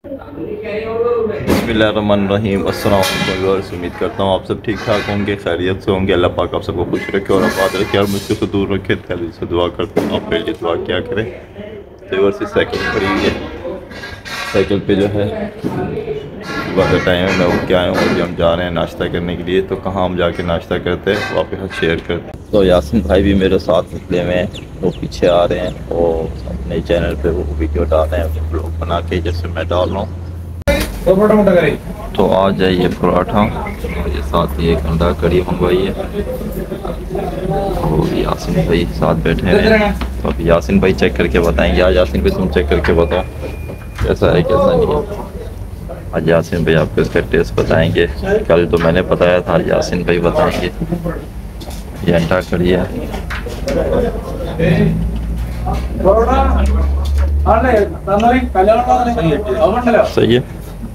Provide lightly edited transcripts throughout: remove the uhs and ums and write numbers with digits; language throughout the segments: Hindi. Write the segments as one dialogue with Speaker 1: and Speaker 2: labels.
Speaker 1: बिस्मिल्लाहिर्रहमानिर्रहीम। अस्सलाम वालेकुम। उम्मीद करता हूँ आप सब ठीक ठाक होंगे, खैरियत से होंगे। अल्लाह पाक आप सबको खुश रखे और आबाद रखे और मुझसे से दूर रखे। दिल से दुआ करता हूँ आप मेरे लिए दुआ क्या करें। देवर से साइकिल खड़ी हुई है, साइकिल पे जो है सुबह का टाइम है, मैं उठ के आया हूँ। अभी हम जा रहे हैं नाश्ता करने के लिए। तो कहाँ हम जाके नाश्ता करते हैं वो आपके साथ शेयर करते हैं। तो यासिन भाई भी मेरे साथ निकले हुए हैं, वो पीछे आ रहे हैं। वो अपने चैनल पे वो वीडियो डाल रहे हैं, ब्लॉग बना के, जैसे मैं डाल रहा हूँ। तो आ जाइए पराठा और ये साथ ही एक अंडा कड़ी मंगवाई है। और यासिन भाई साथ बैठे हैं। तो अभी यासिन भाई चेक करके बताएंगे। आज यासिन भाई तुम चेक करके बताओ कैसा है कैसा नहीं है। आज यासिन भाई आपको इसका टेस्ट बताएंगे। कल तो मैंने बताया था, आज यासिन भाई बताएंगे। ये अंडा कड़ी है। सही है।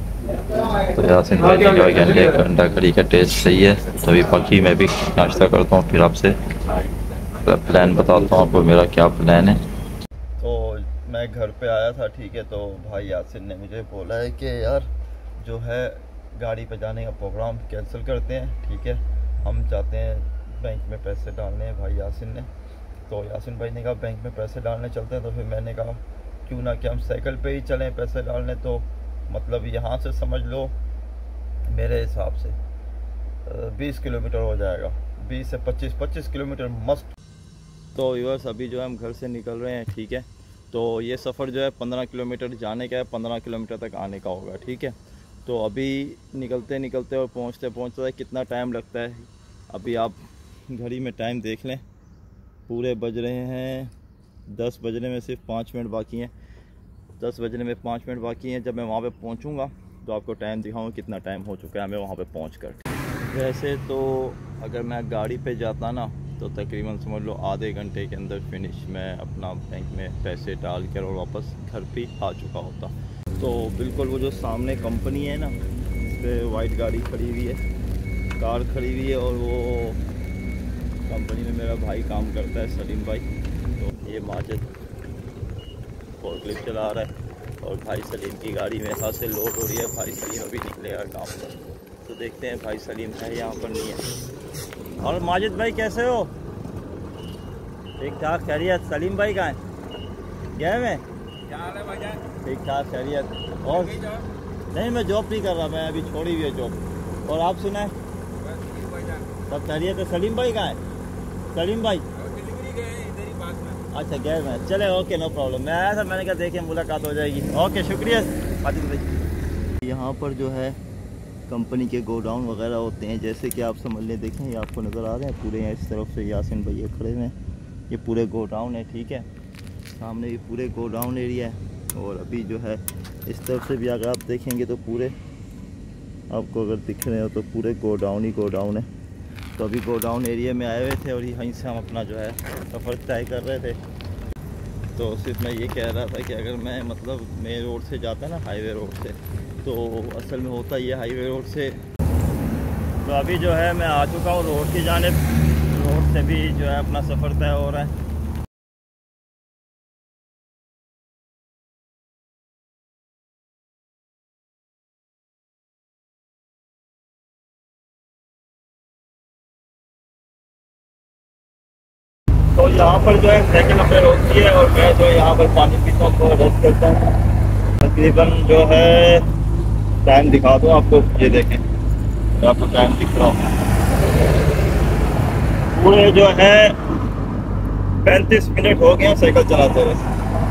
Speaker 1: तो यासिन भाई ने कहा कि अंडा कड़ी का टेस्ट सही है। तभी बाकी मैं भी नाश्ता करता हूँ, फिर आपसे प्लान बताता हूँ आपको मेरा क्या प्लान है। तो मैं घर पे आया था, ठीक है। तो भाई यासिन ने मुझे बोला है कि यार जो है गाड़ी पे जाने का प्रोग्राम कैंसिल करते हैं, ठीक है। हम जाते हैं बैंक में पैसे डालने हैं, भाई यासिन ने। तो यासिन भाई ने कहा बैंक में पैसे डालने चलते हैं। तो फिर मैंने कहा क्यों ना कि हम साइकिल पे ही चलें पैसे डालने। तो मतलब यहाँ से समझ लो मेरे हिसाब से 20 किलोमीटर हो जाएगा, 20 से 25 किलोमीटर मस्त। तो व्यूअर्स अभी जो है हम घर से निकल रहे हैं, ठीक है। तो ये सफ़र जो है 15 किलोमीटर जाने का है, 15 किलोमीटर तक आने का होगा, ठीक है। तो अभी निकलते निकलते और पहुँचते पहुँचते कितना टाइम लगता है, अभी आप घड़ी में टाइम देख लें। पूरे बज रहे हैं 10 बजने में सिर्फ 5 मिनट बाकी हैं। 10 बजने में 5 मिनट बाकी हैं। जब मैं वहाँ पे पहुँचूँगा तो आपको टाइम दिखाऊँगा कितना टाइम हो चुका है हमें वहाँ पे पहुँचकर। वैसे तो अगर मैं गाड़ी पे जाता ना तो तकरीबन समझ लो आधे घंटे के अंदर फिनिश मैं अपना बैंक में पैसे डाल कर और वापस घर पे आ चुका होता। तो बिल्कुल वो जो सामने कंपनी है ना, इस पर वाइट गाड़ी खड़ी हुई है, कार खड़ी हुई है, और वो कंपनी में मेरा भाई काम करता है, सलीम भाई। तो ये माजिद फोर्कलिफ्ट चला रहा है और भाई सलीम की गाड़ी में यहाँ से लोड हो रही है। भाई सलीम अभी निकलेगा काम पर, तो देखते हैं भाई सलीम है यहाँ पर नहीं है। और माजिद भाई कैसे हो? ठीक ठाक खैरियत। सलीम भाई कहाँ है? गए में?
Speaker 2: क्या हाल है भाईजान?
Speaker 1: ठीक ठाक खैरियत। और नहीं, मैं जॉब नहीं कर रहा, मैं अभी छोड़ी हुई है जॉब। और आप सुना है? सब खैरियत है। सलीम भाई कहाँ है? सलीम भाई
Speaker 2: डिलीवरी गए इधर ही पास में।
Speaker 1: अच्छा गए में, चले ओके नो प्रॉब्लम। मैं आया था, मैंने कहा देखें मुलाकात हो जाएगी। ओके शुक्रिया माजिद भाई। यहाँ पर जो है कंपनी के गोडाउन वगैरह होते हैं, जैसे कि आप समझ लें। देखें ये आपको नज़र आ रहे हैं पूरे हैं, इस तरफ से यासिन भैया खड़े हुए हैं। ये पूरे गोडाउन है, ठीक है। सामने ये पूरे गोडाउन एरिया है। और अभी जो है इस तरफ से भी अगर आप देखेंगे तो पूरे आपको अगर दिख रहे हो तो पूरे गोडाउन ही गोडाउन है। तो अभी गोडाउन एरिया में आए हुए थे और यहीं से हम अपना जो है सफ़र तय कर रहे थे। तो सिर्फ मैं ये कह रहा था कि अगर मैं मतलब मेन रोड से जाता ना, हाईवे रोड से, तो असल में होता ये हाईवे रोड से। तो अभी जो है मैं आ चुका हूँ रोड की जानिब। रोड से भी जो है अपना सफ़र तय हो रहा है। तो यहाँ पर जो है साइकिल अपने रोकती है और मैं जो है यहाँ पर पानी पीता हूँ, थोड़ा रेस्ट करता हूँ। तकरीबन जो है टाइम दिखा दूँ आपको, ये देखें मैं आपको टाइम दिख रहा हूँ। पूरे जो है 35 मिनट हो गए साइकिल चलाते हुए।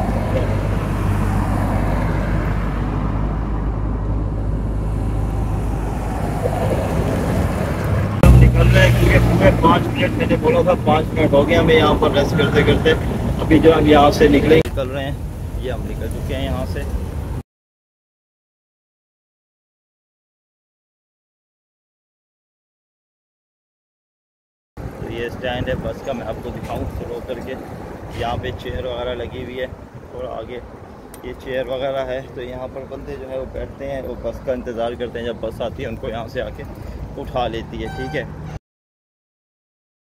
Speaker 1: हम निकल रहे हैं क्योंकि पूरे 5 मिनट मैंने बोला था, 5 मिनट हो गए हमें यहाँ पर रेस्ट करते करते। अभी जो हम यहाँ से निकल रहे हैं, ये हम निकल चुके हैं यहाँ से। ये स्टैंड है बस का, मैं आपको दिखाऊं स्लो करके। यहाँ पे चेयर वगैरह लगी हुई है, थोड़ा आगे ये चेयर वगैरह है। तो यहाँ पर बंदे जो है वो बैठते हैं, वो बस का इंतज़ार करते हैं। जब बस आती है उनको यहाँ से आके उठा लेती है, ठीक है।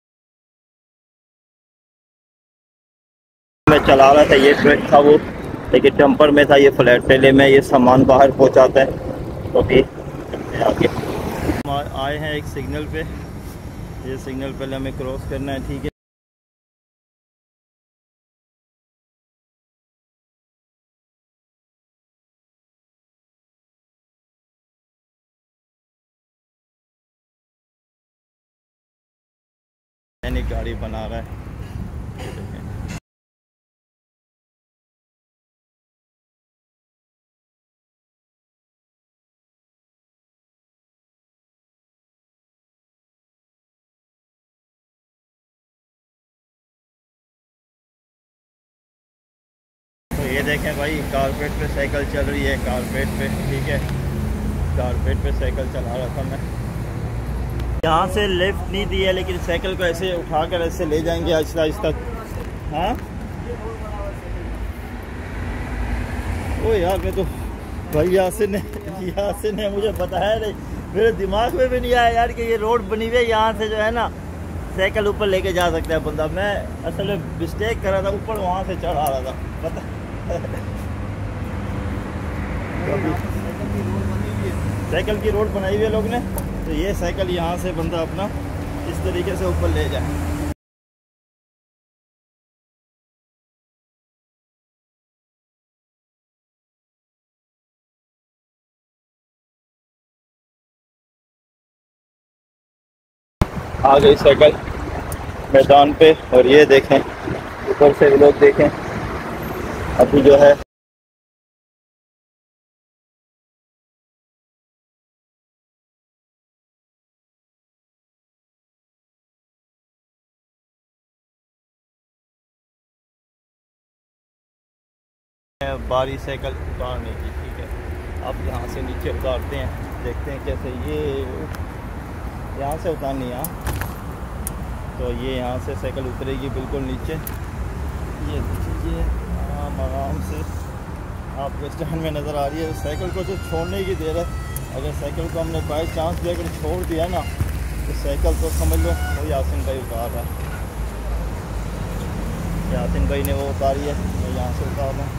Speaker 1: मैं चला रहा था, ये ट्रक था वो लेकिन डंपर में था, ये फ्लैट ट्रेले में ये सामान बाहर पहुंचाता है। तो अभी आगे आए हैं एक सिग्नल पे, ये सिग्नल पहले हमें क्रॉस करना है, ठीक है। मैंने गाड़ी बना रहा है, तो ये देखें भाई कारपेट पे साइकिल चल रही है, कारपेट पे, ठीक है, कारपेट पे साइकिल चला रहा था मैं। यहाँ से लेफ्ट नहीं दी है, लेकिन साइकिल को ऐसे उठा कर ऐसे ले जाएंगे आहिस्ता आहिस्ता। हाँ ओ यार, मैं तो भाई यासिन ने मुझे बताया नहीं, मेरे दिमाग में भी नहीं आया यार कि ये रोड बनी हुई है, यहाँ से जो है ना साइकिल ऊपर लेके जा सकता है बंदा। मैं असल में मिस्टेक कर रहा था, ऊपर वहाँ से चढ़ा रहा था, पता साइकिल की रोड बनाई हुई है लोग ने, तो ये साइकिल यहाँ से बंदा अपना इस तरीके से ऊपर ले जाए। आ गई साइकिल मैदान पे, और ये देखें ऊपर से लोग देखें अभी जो है बारी साइकिल उतारने की, ठीक है। अब यहाँ से नीचे उतारते हैं, देखते हैं कैसे ये यहाँ से उतारनी है। तो ये यहाँ से साइकिल उतरेगी बिल्कुल नीचे, ये देखिए आराम से आपको स्टैंड में नज़र आ रही है। साइकिल को जो छोड़ने की देर है, अगर साइकिल को हमने बाई चांस भी अगर छोड़ दिया ना, तो साइकिल तो समझ लो वो यासिन भाई उतार रहा है, यासिन भाई ने वो उतारी है, मैं यहाँ से उतार रहा हूँ।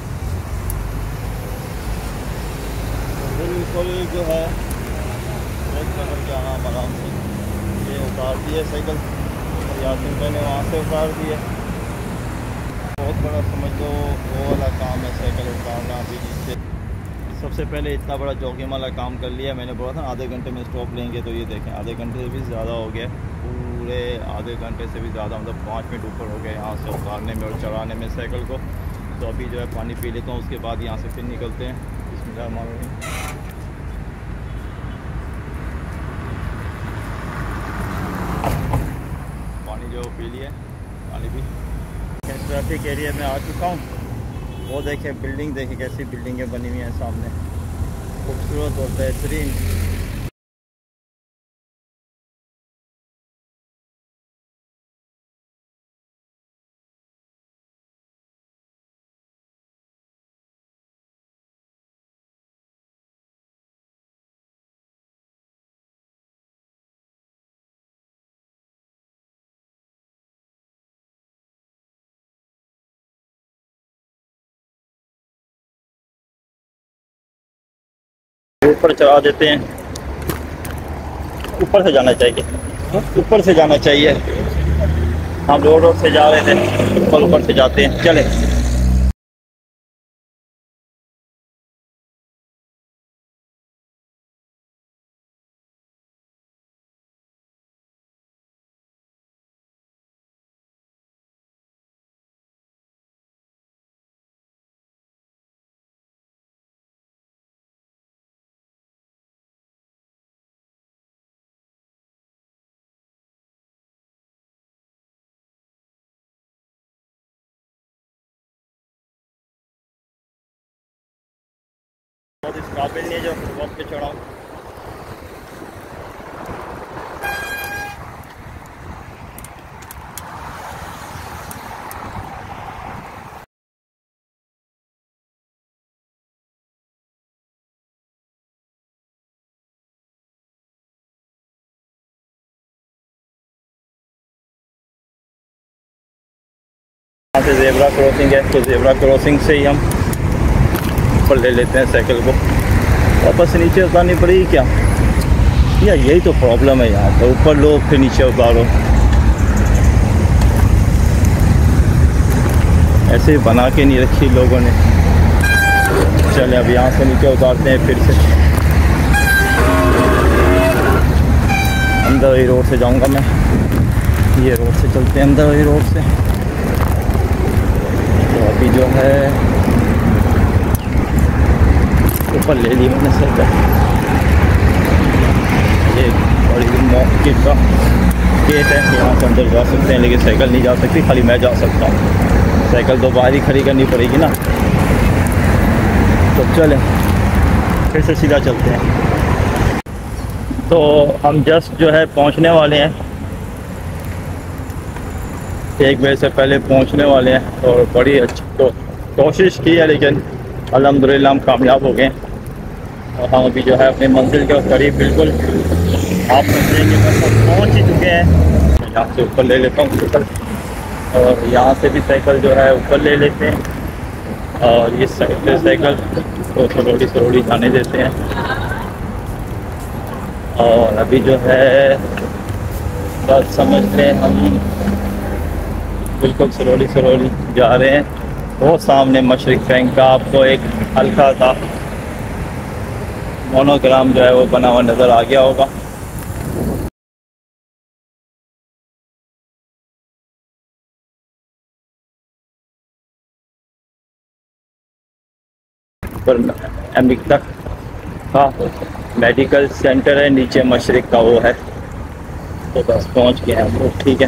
Speaker 1: बिल्कुल जो है ब्रेक पकड़ के आराम से ये उतार दी है साइकिल, और यासिन भाई ने वहाँ से उतार दी है। बहुत बड़ा समझ लो वो वाला काम है साइकिल उतारना। अभी नीचे सबसे पहले इतना बड़ा जोखिम वाला काम कर लिया मैंने, बोला था आधे घंटे में स्टॉप लेंगे, तो ये देखें आधे घंटे से भी ज़्यादा हो गया, पूरे आधे घंटे से भी ज़्यादा, मतलब 5 मिनट ऊपर हो गए यहाँ से उतारने में और चढ़ाने में साइकिल को। तो अभी जो है पानी पी लेता हूँ, उसके बाद यहाँ से फिर निकलते हैं। बिस्मिल्लाह। जो पी लिए पानी भी। ट्रैफिक एरिया में आ चुका हूँ, वो देखें बिल्डिंग, देखें कैसी बिल्डिंगें बनी हुई हैं सामने, खूबसूरत और बेहतरीन। ऊपर चढ़ा देते हैं, ऊपर से जाना चाहिए, ऊपर से जाना चाहिए। हम रोड से जा रहे थे, ऊपर से जाते हैं, चले। बहुत इस काबिल नहीं है जो वक्त पे चढ़ाऊँ। यहाँ से ज़ेब्रा क्रॉसिंग है, तो ज़ेब्रा क्रॉसिंग से ही हम ऊपर ले लेते हैं साइकिल को, वापस नीचे उतारनी पड़ेगी क्या? या यही तो प्रॉब्लम है यहाँ पर, ऊपर लो फिर नीचे उतारो, ऐसे बना के नहीं रखी लोगों ने। चले अब यहाँ से नीचे उतारते हैं फिर से। अंदर ही रोड से जाऊँगा मैं, ये रोड से चलते हैं अंदर ही रोड से। तो अभी जो है ऊपर ले ली मैंने साइकिल। ये बड़ी मार्केट का गेट है, यहाँ से अंदर जा सकते हैं लेकिन साइकिल नहीं जा सकती, खाली मैं जा सकता हूँ। साइकिल तो बाहर ही खड़ी करनी पड़ेगी ना। तो चलें फिर से सीधा चलते हैं। तो हम जस्ट जो है पहुंचने वाले हैं, 1 बजे से पहले पहुंचने वाले हैं। और बड़ी अच्छी तो कोशिश की है लेकिन अल्हम्दुलिल्लाह हम कामयाब हो गए। और हम अभी जो है अपनी मंजिल के करीब बिल्कुल आप समझेंगे पहुँच ही चुके हैं। मैं यहाँ से ऊपर ले लेता हूँ साइकिल, और यहाँ से भी साइकिल जो है ऊपर ले लेते हैं। और ये साइकिल को स्लोली जाने देते हैं। और अभी जो है बस समझ लें हम बिल्कुल स्लोली जा रहे हैं। वो सामने मशरिक बैंक का आपको एक हल्का सा मोनोग्राम जो है वो बना हुआ नज़र आ गया होगा। पर एमिक तक का मेडिकल सेंटर है, नीचे मशरिक का वो है। तो बस पहुंच गए हम लोग, ठीक है।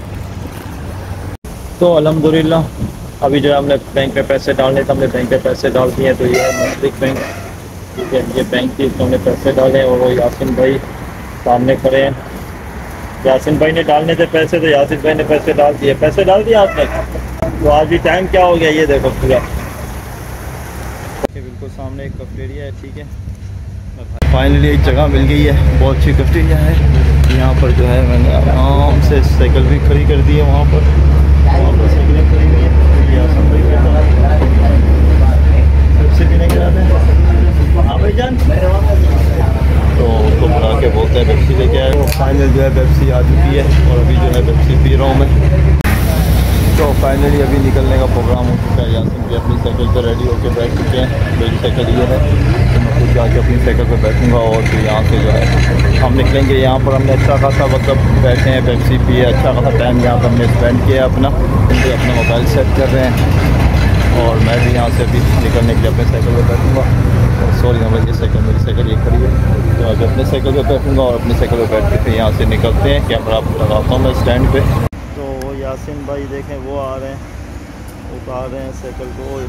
Speaker 1: तो अल्हम्दुलिल्लाह अभी जो है हमने बैंक में पैसे डालने थे, हमने बैंक में पैसे डाल दिए। तो ये है मशरिक बैंक, ठीक है। ये बैंक की तो हमने पैसे डाले और वो यासिन भाई सामने खड़े हैं। यासिन भाई ने डालने थे पैसे, तो यासिन भाई ने पैसे डाल दिए। पैसे डाल दिए आपने? तो आज भी टाइम क्या हो गया ये देखो पूरा। बिल्कुल सामने एक कैफेटेरिया है, ठीक है। फाइनली एक जगह मिल गई है, बहुत अच्छी कैफेटेरिया है। यहाँ पर जो है मैंने आराम से साइकिल भी खड़ी कर दी है। वहाँ पर साइकिलें खड़ी हुई हैं। सबसे पीने के बाद हाँ भाई जान, तो उसको बुला के बोलते हैं पेप्सी लेके आए। तो फाइनल जो है पेप्सी आ चुकी है और अभी जो है पेप्सी पी रहा हूँ मैं। तो फाइनली अभी निकलने का प्रोग्राम हो चुका है। यासिन भी अपनी साइकिल पर रेडी होकर बैठ चुके हैं। मेरी साइकिल ये है, तो मैं खुद जाके अपनी साइकिल पर बैठूंगा और फिर यहाँ से जो है हम निकलेंगे। यहाँ पर हमने अच्छा खासा मतलब बैठे हैं, पेप्सी पिए, अच्छा खासा टाइम यहाँ पर हमने स्पेंड किया अपना। फिर अपना मोबाइल सेट कर रहे हैं और मैं भी यहाँ से अभी निकलने के लिए अपने साइकिल पर बैठूँगा। सॉरी हमारी ये साइकिल, मेरी साइकिल ये खड़ी है। तो अभी अपने साइकिल पर बैठूँगा और अपनी साइकिल पर बैठ के फिर यहाँ से निकलते हैं। कैमरा आपको लगाता हूँ मैं स्टैंड पर। तो यासिन भाई देखें वो आ रहे हैं, उतार रहे हैं साइकिल को।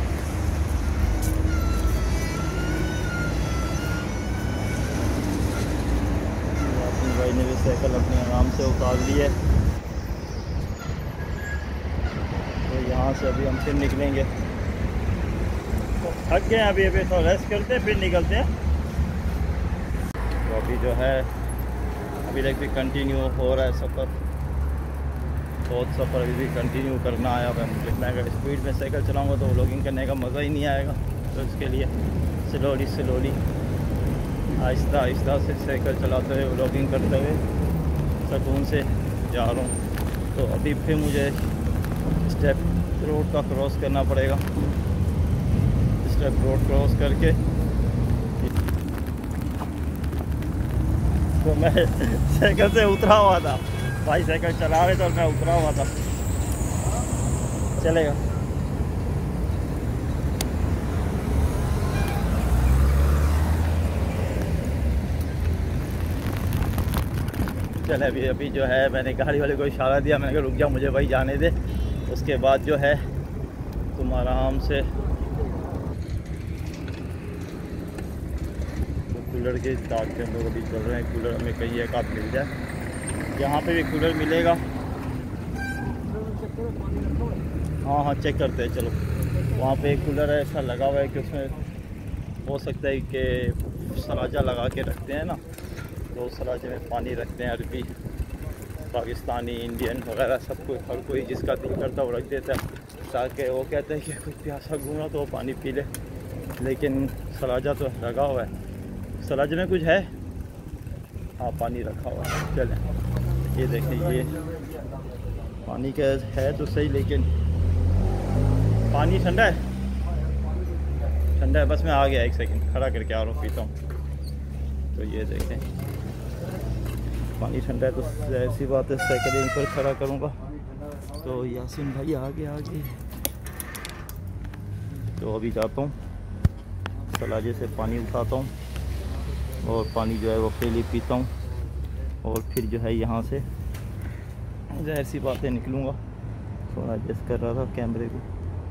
Speaker 1: यासिन भाई ने भी साइकिल अपने आराम से उतार ली है। तो यहाँ से अभी हम फिर निकलेंगे। तो थक गए अभी तो रेस्ट करते हैं फिर निकलते हैं। तो अभी जो है अभी तक भी कंटिन्यू हो रहा है सफ़र। बहुत सफ़र अभी भी कंटिन्यू करना आया है मुझे। मैं अगर स्पीड में साइकिल चलाऊंगा तो व्लॉगिंग करने का मज़ा ही नहीं आएगा। तो इसके लिए स्लोली आहिस्ता से साइकिल चलाते हुए व्लॉगिंग करते हुए सुकून से जा रहा हूँ। तो अभी फिर मुझे स्टेप रोड का क्रॉस करना पड़ेगा। स्टेप रोड क्रॉस करके तो मैं साइकिल से उतरा हुआ था, भाई साइकिल चला रहे थे और मैं उतरा हुआ था। चलेगा। चले अभी जो है मैंने गाड़ी वाले को इशारा दिया, मैंने कहा रुक जा मुझे भाई जाने दे। उसके बाद जो है तुम आराम से तो कूलर के ताक के हम लोग अभी चल रहे हैं। कूलर हमें कहीं एक आध मिल जाए, यहाँ पे भी कूलर मिलेगा। हाँ चेक करते हैं चलो। वहाँ पे एक कूलर है ऐसा लगा हुआ है कि उसमें हो सकता है कि सराजा लगा के रखते हैं ना, तो उस सराजे में पानी रखते हैं। अरबी, पाकिस्तानी, इंडियन वगैरह सब कोई, हर कोई जिसका दिल करता है वो रख देता है, ताकि वो कहते हैं कि कोई प्यासा घूमा तो वो पानी पी ले। लेकिन सलाजा तो लगा हुआ है। सलाजे में कुछ है? हाँ, पानी रखा हुआ है। चलें, ये देखें, ये पानी का है तो सही, लेकिन पानी ठंडा है। ठंडा है, बस मैं आ गया, एक सेकंड खड़ा करके आ रहा हूँ, पीता हूँ। तो ये देखें, पानी ठंडा है तो ऐसी बात है, साइकिल यहीं पर खड़ा करूँगा। तो यासिन भाई आगे आगे। तो अभी जाता हूँ, तलाजे से पानी उठाता हूँ और पानी जो है वो पहले पीता हूँ और फिर जो है यहाँ से ज़ाहिर सी बातें निकलूँगा। थोड़ा एडजस्ट कर रहा था कैमरे को।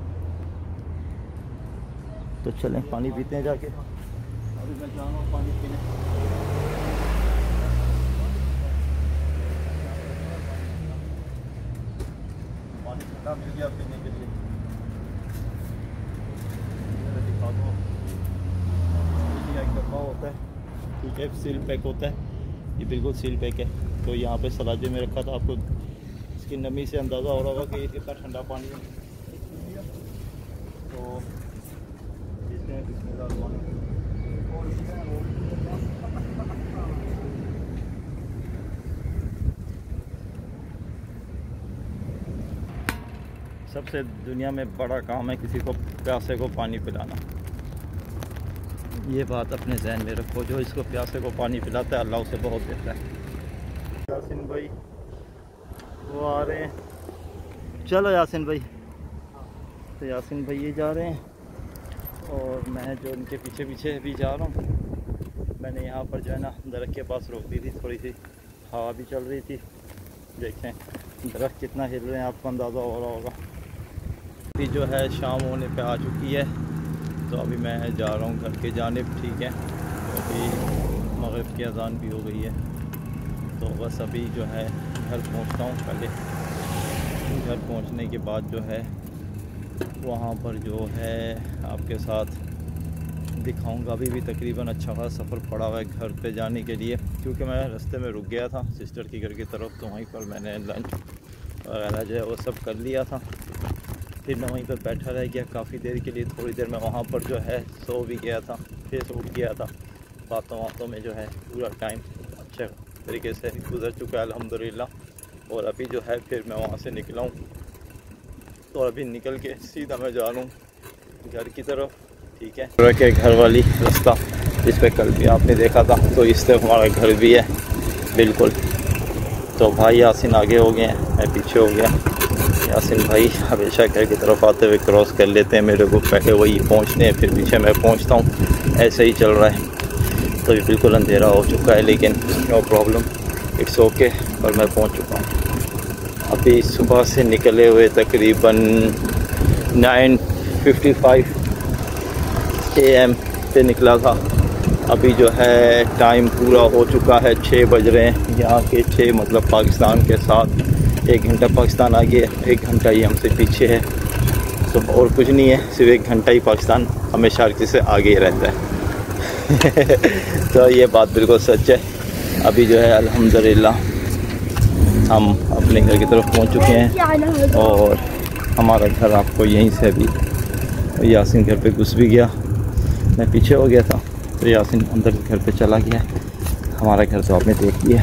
Speaker 1: तो चलें पानी पीते हैं जाके। अभी मैं जा रहा हूँ पानी पीने। पानी ठंडा मिल गया पीने के लिए। दिखा दो, एक डब्बा होता है, ठीक है, सील पैक होता है, ये बिल्कुल सील पैक है। तो यहाँ पे सलाजे में रखा था, आपको इसकी नमी से अंदाज़ा हो रहा होगा कि ये कितना ठंडा पानी है। तो इसमें सबसे दुनिया में बड़ा काम है किसी को प्यासे को पानी पिलाना। ये बात अपने जहन में रखो, जो इसको प्यासे को पानी पिलाता है अल्लाह उसे बहुत देता है। यासिन भाई वो आ रहे हैं, चलो यासिन भाई। तो यासिन भाई ये जा रहे हैं और मैं जो उनके पीछे पीछे भी जा रहा हूँ। मैंने यहाँ पर जो है ना दरख्त के पास रोक दी थी, थोड़ी सी हवा भी चल रही थी। देखें दरख्त कितना हिल रहे हैं, आपको अंदाज़ा हो रहा होगा। अभी जो है शाम होने पे आ चुकी है, तो अभी मैं जा रहा हूँ घर के जानिब, ठीक है। तो अभी मगरिब की अज़ान भी हो गई है, तो बस अभी जो है घर पहुँचता हूँ। पहले घर पहुँचने के बाद जो है वहाँ पर जो है आपके साथ दिखाऊंगा। अभी भी तकरीबन अच्छा खासा सफ़र पड़ा हुआ है घर पे जाने के लिए, क्योंकि मैं रास्ते में रुक गया था सिस्टर की घर की तरफ। तो वहीं पर मैंने लंच वगैरह जो है वो सब कर लिया था। फिर मैं वहीं पर बैठा रह गया काफ़ी देर के लिए। थोड़ी देर में वहाँ पर जो है सो भी गया था, फिर सो गया था। बातों में जो है पूरा टाइम अच्छे तरीके से गुजर चुका है अल्हम्दुलिल्लाह। और अभी जो है फिर मैं वहाँ से निकला हूँ, तो अभी निकल के सीधा मैं जा रहा हूँ घर की तरफ, ठीक है। रखे घर वाली रास्ता जिस पे कल भी आपने देखा था, तो इस तरफ हमारा घर भी है बिल्कुल। तो भाई यासिन आगे हो गए हैं, मैं पीछे हो गया। यासिन भाई हमेशा घर की तरफ आते हुए क्रॉस कर लेते हैं मेरे को, पहले वही पहुंचते हैं फिर पीछे मैं पहुंचता हूं। ऐसे ही चल रहा है। तो ये बिल्कुल अंधेरा हो चुका है, लेकिन नो प्रॉब्लम, इट्स ओके। पर मैं पहुंच चुका हूं। अभी सुबह से निकले हुए तकरीबन 9:55 AM से निकला था। अभी जो है टाइम पूरा हो चुका है, 6 बज रहे हैं यहाँ के। 6 मतलब पाकिस्तान के साथ 1 घंटा पाकिस्तान आगे है, 1 घंटा ही हमसे पीछे है। तो और कुछ नहीं है, सिर्फ 1 घंटा ही पाकिस्तान हमेशा हर किसी से आगे ही रहता है। तो ये बात बिल्कुल सच है। अभी जो है अल्हम्दुलिल्लाह हम अपने घर की तरफ पहुंच चुके हैं और हमारा घर आपको यहीं से अभी यासिन घर पे घुस भी गया, मैं पीछे हो गया था। तो यासिन अंदर घर पे चला गया। हमारा घर तो आपने देख लिया।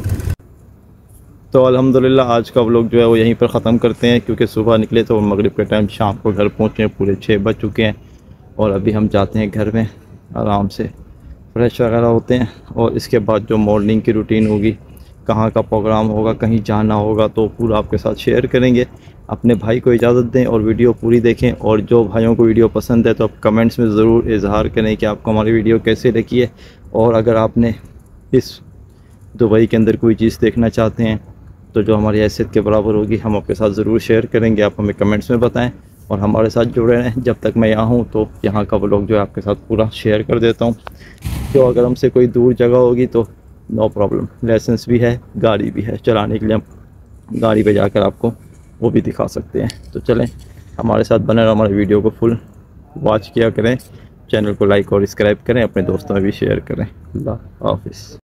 Speaker 1: तो अल्हम्दुलिल्लाह आज का व्लॉग जो है वो यहीं पर ख़त्म करते हैं, क्योंकि सुबह निकले तो मगरिब के टाइम शाम को घर पहुँचे, पूरे 6 बज चुके हैं। और अभी हम जाते हैं घर में, आराम से फ्रेश वगैरह होते हैं। और इसके बाद जो मॉर्निंग की रूटीन होगी, कहाँ का प्रोग्राम होगा, कहीं जाना होगा, तो पूरा आपके साथ शेयर करेंगे। अपने भाई को इजाज़त दें और वीडियो पूरी देखें। और जो भाइयों को वीडियो पसंद है तो आप कमेंट्स में ज़रूर इजहार करें कि आपको हमारी वीडियो कैसे लगी है। और अगर आपने इस दुबई के अंदर कोई चीज़ देखना चाहते हैं तो जो हमारी हैसियत के बराबर होगी हम आपके साथ ज़रूर शेयर करेंगे। आप हमें कमेंट्स में बताएं और हमारे साथ जुड़े रहें। जब तक मैं यहाँ हूँ तो यहाँ का व्लॉग जो है आपके साथ पूरा शेयर कर देता हूँ। तो अगर हमसे कोई दूर जगह होगी तो नो प्रॉब्लम, लाइसेंस भी है, गाड़ी भी है चलाने के लिए। हम गाड़ी पे जाकर आपको वो भी दिखा सकते हैं। तो चलें हमारे साथ बने रहो, हमारे वीडियो को फुल वॉच किया करें, चैनल को लाइक और सब्सक्राइब करें, अपने दोस्तों में भी शेयर करें। अल्लाह हाफिज़।